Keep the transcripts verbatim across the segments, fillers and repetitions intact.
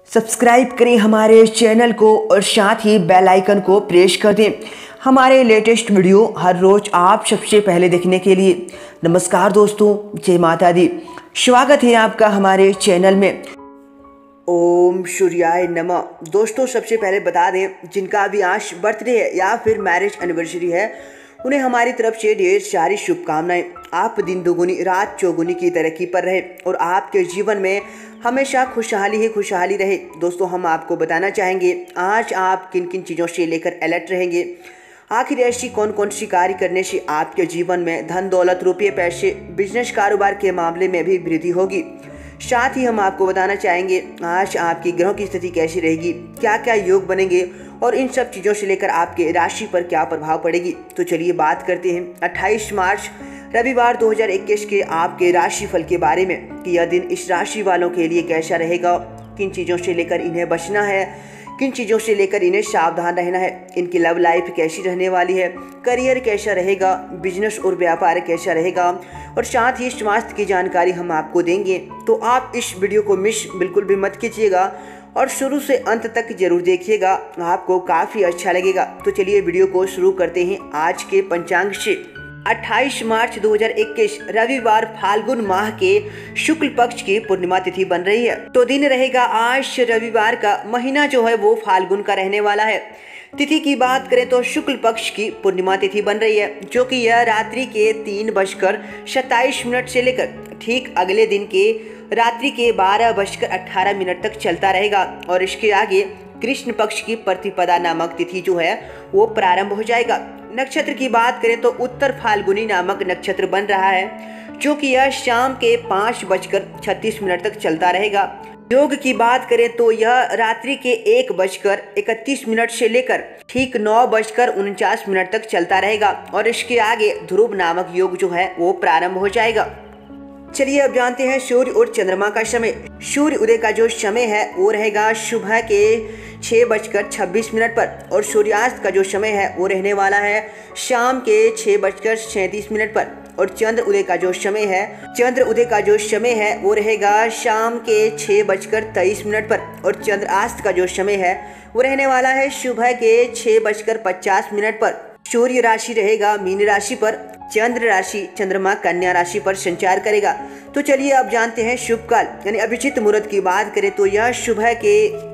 Subscribe करें हमारे channel को और साथ ही बेल आइकन को प्रेस कर दें हमारे लेटेस्ट वीडियो हर रोज़ आप सबसे पहले देखने के लिए। नमस्कार दोस्तों, जय माता दी। स्वागत है आपका हमारे चैनल में। ओम सूर्याय नमः। दोस्तों, सबसे पहले बता दें, जिनका अभी आज बर्थडे है या फिर मैरिज एनिवर्सरी है, उन्हें हमारी तरफ से ढेर सारी शुभकामनाएं। आप दिन दोगुनी रात चौगुनी की तरक्की पर रहे और आपके जीवन में हमेशा खुशहाली ही खुशहाली रहे। दोस्तों, हम आपको बताना चाहेंगे आज आप किन किन चीज़ों से लेकर अलर्ट रहेंगे। आखिर ऐसी कौन कौन सी कार्य करने से आपके जीवन में धन दौलत रुपये पैसे बिजनेस कारोबार के मामले में भी वृद्धि होगी। साथ ही हम आपको बताना चाहेंगे आज आपकी ग्रहों की स्थिति कैसी रहेगी, क्या क्या योग बनेंगे और इन सब चीज़ों से लेकर आपके राशि पर क्या प्रभाव पड़ेगी। तो चलिए बात करते हैं अट्ठाईस मार्च रविवार दो हज़ार इक्कीस के आपके राशिफल के बारे में कि यह दिन इस राशि वालों के लिए कैसा रहेगा, किन चीज़ों से लेकर इन्हें बचना है, किन चीज़ों से लेकर इन्हें सावधान रहना है, इनकी लव लाइफ कैसी रहने वाली है, करियर कैसा रहेगा, बिजनेस और व्यापार कैसा रहेगा और साथ ही स्वास्थ्य की जानकारी हम आपको देंगे। तो आप इस वीडियो को मिस बिल्कुल भी मत कीजिएगा और शुरू से अंत तक जरूर देखिएगा, आपको काफ़ी अच्छा लगेगा। तो चलिए वीडियो को शुरू करते हैं आज के पंचांग से। अट्ठाईस मार्च दो हज़ार इक्कीस रविवार फाल्गुन माह के शुक्ल पक्ष की पूर्णिमा तिथि बन रही है। तो दिन रहेगा आज रविवार का, महीना जो है वो फाल्गुन का रहने वाला है। तिथि की बात करें तो शुक्ल पक्ष की पूर्णिमा तिथि बन रही है, जो कि यह रात्रि के तीन बजकर सत्ताईस मिनट से लेकर ठीक अगले दिन के रात्रि के बारह बजकर अट्ठारह मिनट तक चलता रहेगा। और इसके आगे कृष्ण पक्ष की प्रतिपदा नामक तिथि जो है वो प्रारंभ हो जाएगा। नक्षत्र की बात करें तो उत्तर फाल्गुनी नामक नक्षत्र बन रहा है, जो कि यह शाम के पाँच बजकर छत्तीस मिनट तक चलता रहेगा। योग की बात करें तो यह रात्रि के एक बजकर इकतीस मिनट से लेकर ठीक नौ बजकर उनचास मिनट तक चलता रहेगा और इसके आगे ध्रुव नामक योग जो है वो प्रारंभ हो जाएगा। चलिए अब जानते हैं सूर्य और चंद्रमा का समय। सूर्य उदय का जो समय है वो रहेगा सुबह के छः बजकर छब्बीस मिनट पर और सूर्यास्त का जो समय है वो रहने वाला है शाम के छः बजकर सैंतीस मिनट पर। और चंद्र उदय का जो समय है चंद्र उदय का जो समय है वो रहेगा शाम के छः बजकर तेईस मिनट पर और चंद्रास्त का जो समय है वो रहने वाला है सुबह के छः बजकर पचास मिनट पर। सूर्य राशि रहेगा मीन राशि पर, चंद्र राशि चंद्रमा कन्या राशि पर संचार करेगा। तो चलिए अब जानते हैं शुभ काल यानी अभिजीत मुहूर्त की बात करें तो यह सुबह के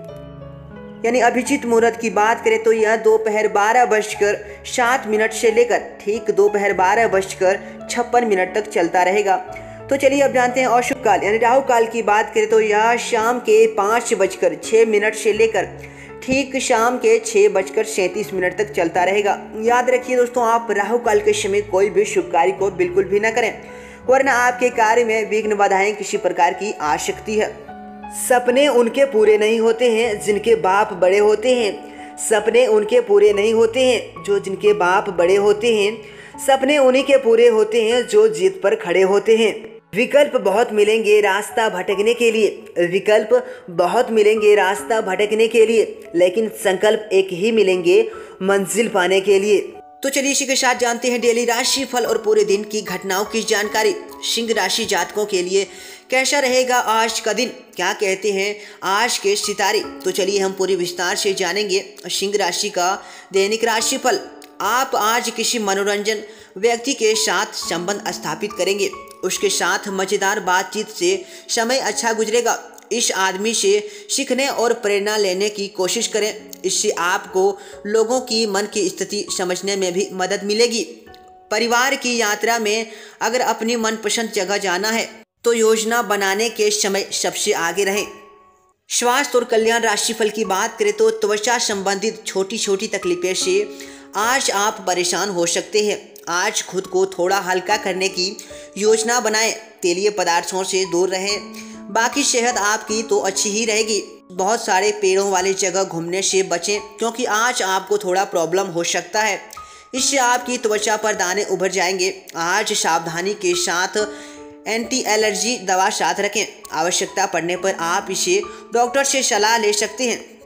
यानी अभिजीत मुहूर्त की बात करें तो यह दोपहर बारह बजकर सात मिनट से लेकर ठीक दोपहर बारह बजकर छप्पन मिनट तक चलता रहेगा। तो चलिए अब जानते हैं अशुभ काल यानी राहु काल की बात करें तो यह शाम के पाँच बजकर छः मिनट से लेकर ठीक शाम के छः बजकर सैंतीस मिनट तक चलता रहेगा। याद रखिए दोस्तों, आप राहु काल के समय कोई भी शुभ कार्य को बिल्कुल भी न करें, वरना आपके कार्य में विघ्न बाधाएं किसी प्रकार की आ सकती है। सपने उनके पूरे नहीं होते हैं जिनके बाप बड़े होते हैं। सपने उनके पूरे नहीं होते हैं जो जिनके बाप बड़े होते हैं। सपने उन्हीं के पूरे होते हैं जो जिद पर खड़े होते हैं। विकल्प बहुत मिलेंगे रास्ता भटकने के लिए विकल्प बहुत मिलेंगे रास्ता भटकने के लिए लेकिन संकल्प एक ही मिलेंगे मंजिल पाने के लिए। तो चलिए इसी के साथ जानते हैं डेली राशि फल और पूरे दिन की घटनाओं की जानकारी। सिंह राशि जातकों के लिए कैसा रहेगा आज का दिन, क्या कहते हैं आज के सितारे। तो चलिए हम पूरी विस्तार से जानेंगे सिंह राशि का दैनिक राशि फल। आप आज किसी मनोरंजन व्यक्ति के साथ संबंध स्थापित करेंगे, उसके साथ मजेदार बातचीत से समय अच्छा गुजरेगा। इस आदमी से सीखने और प्रेरणा लेने की कोशिश करें, इससे आपको लोगों की मन की स्थिति समझने में भी मदद मिलेगी। परिवार की यात्रा में अगर अपनी मनपसंद जगह जाना है तो योजना बनाने के समय सबसे आगे रहें। स्वास्थ्य और कल्याण राशिफल की बात करें तो त्वचा संबंधित छोटी छोटी तकलीफें से आज आप परेशान हो सकते हैं। आज खुद को थोड़ा हल्का करने की योजना बनाएं, तेलीय पदार्थों से दूर रहें। बाकी सेहत आपकी तो अच्छी ही रहेगी। बहुत सारे पेड़ों वाली जगह घूमने से बचें क्योंकि आज आपको थोड़ा प्रॉब्लम हो सकता है, इससे आपकी त्वचा पर दाने उभर जाएंगे। आज सावधानी के साथ एंटी एलर्जी दवा साथ रखें, आवश्यकता पड़ने पर आप इसे डॉक्टर से सलाह ले सकते हैं।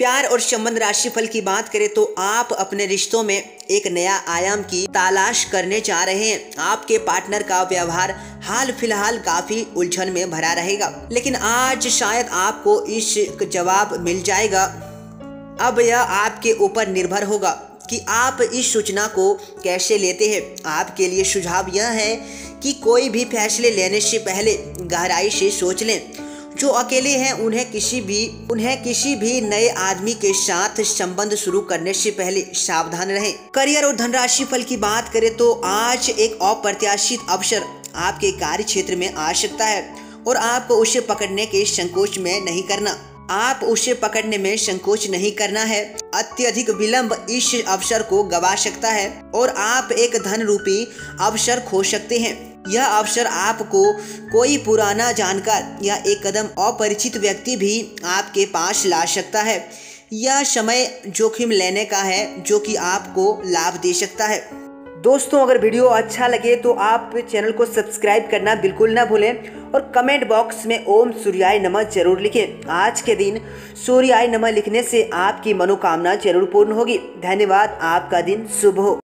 प्यार और संबंध राशिफल की बात करें तो आप अपने रिश्तों में एक नया आयाम की तलाश करने जा रहे हैं। आपके पार्टनर का व्यवहार हाल फिलहाल काफी उलझन में भरा रहेगा, लेकिन आज शायद आपको इस जवाब मिल जाएगा। अब यह आपके ऊपर निर्भर होगा कि आप इस सूचना को कैसे लेते हैं। आपके लिए सुझाव यह है कि कोई भी फैसले लेने से पहले गहराई से सोच लें। जो अकेले हैं उन्हें किसी भी उन्हें किसी भी नए आदमी के साथ संबंध शुरू करने से पहले सावधान रहें। करियर और धनराशि फल की बात करें तो आज एक अप्रत्याशित अवसर आपके कार्य क्षेत्र में आ सकता है और आपको उसे पकड़ने के संकोच में नहीं करना आप उसे पकड़ने में संकोच नहीं करना है। अत्यधिक विलंब इस अवसर को गवा सकता है और आप एक धन रूपी अवसर खो सकते हैं। यह अवसर आपको कोई पुराना जानकार या एक कदम अपरिचित व्यक्ति भी आपके पास ला सकता है। यह समय जोखिम लेने का है जो कि आपको लाभ दे सकता है। दोस्तों, अगर वीडियो अच्छा लगे तो आप चैनल को सब्सक्राइब करना बिल्कुल ना भूलें और कमेंट बॉक्स में ओम सूर्याय नमः जरूर लिखें। आज के दिन सूर्याय नमः लिखने से आपकी मनोकामना जरूर पूर्ण होगी। धन्यवाद। आपका दिन शुभ हो।